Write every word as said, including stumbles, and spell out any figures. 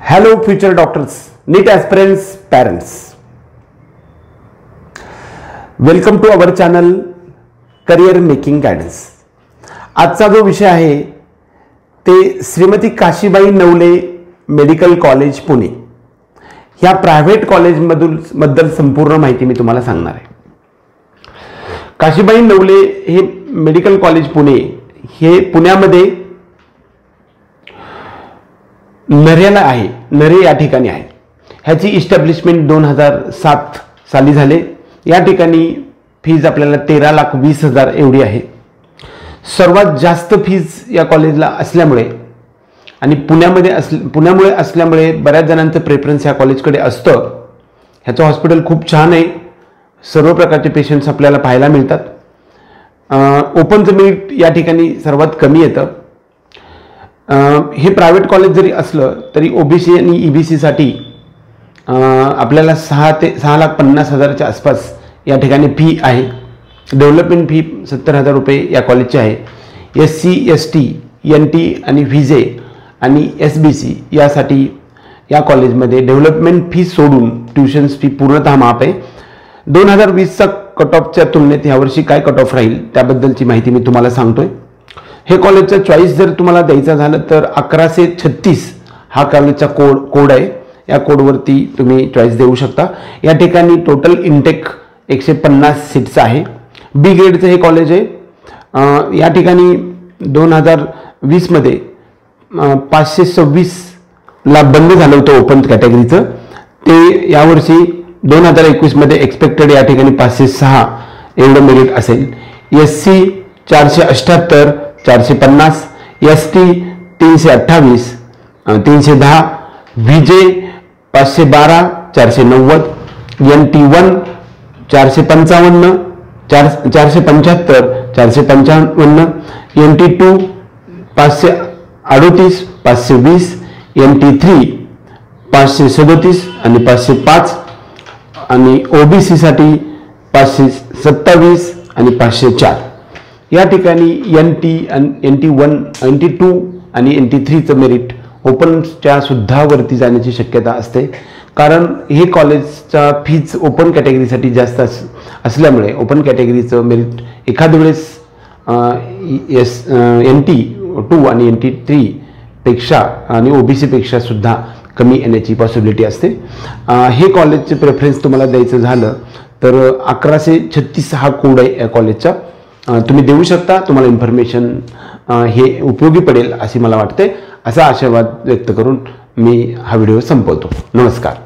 Hello future doctors, NEET aspirants, parents. Welcome to our channel Career Making Guidance. आजचा जो विषय आहे ते श्रीमती काशीबाई नवले मेडिकल कॉलेज पुणे या प्रायव्हेट कॉलेज मधून बद्दल संपूर्ण माहिती मी तुम्हाला सांगणार आहे. काशीबाई नवले हे मेडिकल कॉलेज पुणे हे पुण्यामध्ये नरेला आहे. नरे या ठिकाणी आहे. ह्याची इस्टॅब्लिशमेंट दोन हजार सात साली झाले. या ठिकाणी फीज आपल्याला तेरा लाख वीस हजार एवढी आहे. सर्वात जास्त फीज या कॉलेजला असल्यामुळे आणि पुण्यामध्ये अस पुण्यामुळे असल्यामुळे बऱ्याच जणांचं प्रेफरन्स या कॉलेजकडे असतं. ह्याचं हॉस्पिटल खूप छान आहे. सर्व प्रकारचे पेशंट्स आपल्याला पाहायला मिळतात. ओपनचं मेरिट या ठिकाणी सर्वात कमी येतं. हे प्रायव्हेट कॉलेज जरी असलं तरी ओबीसी आणि ईबीसीसाठी आपल्याला सहा ते सहा लाख पन्नास हजाराच्या आसपास या ठिकाणी फी आहे. डेव्हलपमेंट फी सत्तर हजार रुपये या कॉलेजची आहे. S C S T N T आणि व्हिजे आणि एस बी सी यासाठी या कॉलेजमध्ये डेव्हलपमेंट फी सोडून ट्युशन्स फी पूर्णतः माफ आहे. दोन हजार वीसचा कट ऑफच्या तुलनेत यावर्षी काय कट ऑफ राहील त्याबद्दलची माहिती मी तुम्हाला सांगतोय. हे कॉलेजचा चॉईस जर तुम्हाला द्यायचा झालं तर अकराशे छत्तीस हा कॉलेजचा कोड कोड आहे. या कोडवरती तुम्ही चॉईस देऊ शकता. या ठिकाणी टोटल इनटेक एकशे पन्नास सीट्स आहे. बी ग्रेडचं हे कॉलेज आहे. या ठिकाणी दोन हजार वीसमध्ये पाचशे सव्वीसला बंद झालं होतं ओपन कॅटेगरीचं. ते यावर्षी दोन हजार एकवीसमध्ये एक्सपेक्टेड या ठिकाणी पाचशे सहा एवढं मेरिट असेल. एस सी चारशे अठ्ठ्याहत्तर चारशे पन्नास, एस टी तीनशे अठ्ठावीस तीनशे दहा, व्हीजे पाचशे बारा चारशे नव्वद, एन टी वन चारशे पंचावन्न चार चारशे पंच्याहत्तर चारशे पंचावन्न, एन टी टू पाचशे अडोतीस पाचशे वीस, एन टी थ्री पाचशे सदोतीस आणि पाचशे पाच आणि ओबीसीसाठी पाचशे सत्तावीस आणि पाचशे चार. या ठिकाणी N T N T one N T two आणि एन टी थ्रीचं मेरिट ओपनच्या सुद्धा वरती जाण्याची शक्यता असते. कारण हे कॉलेजचा फीज ओपन कॅटेगरीसाठी जास्त अस असल्यामुळे ओपन कॅटेगरीचं मेरिट एखाद्या वेळेस एस एन टी टू आणि एन टी थ्रीपेक्षा आणि ओबीसीपेक्षा सुद्धा कमी येण्याची पॉसिबिलिटी असते. हे कॉलेजचे प्रेफरन्स तुम्हाला द्यायचं झालं तर अकराशे छत्तीस हा कोड आहे या कॉलेजचा. तुम्ही देऊ शकता. तुम्हाला इन्फॉर्मेशन हे उपयोगी पडेल अशी मला वाटते. असा आशावाद व्यक्त करून मी हा व्हिडिओ संपवतो. नमस्कार.